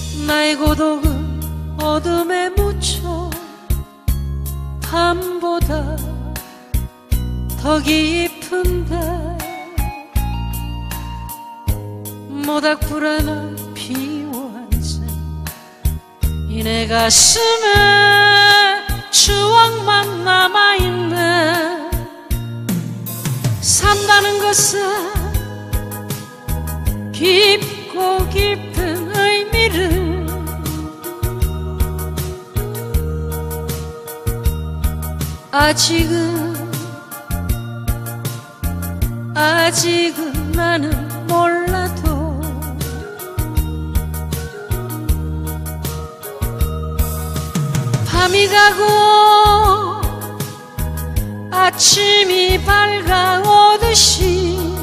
나의 고독은 어둠에 묻혀 밤보다 더 깊은데 모닥불에나 피워앉은 이 내 가슴에 추억만 남아있네. 산다는 것은 깊고 깊은 의미를 아직은 나는 몰라도 밤이 가고 아침이 밝아오듯이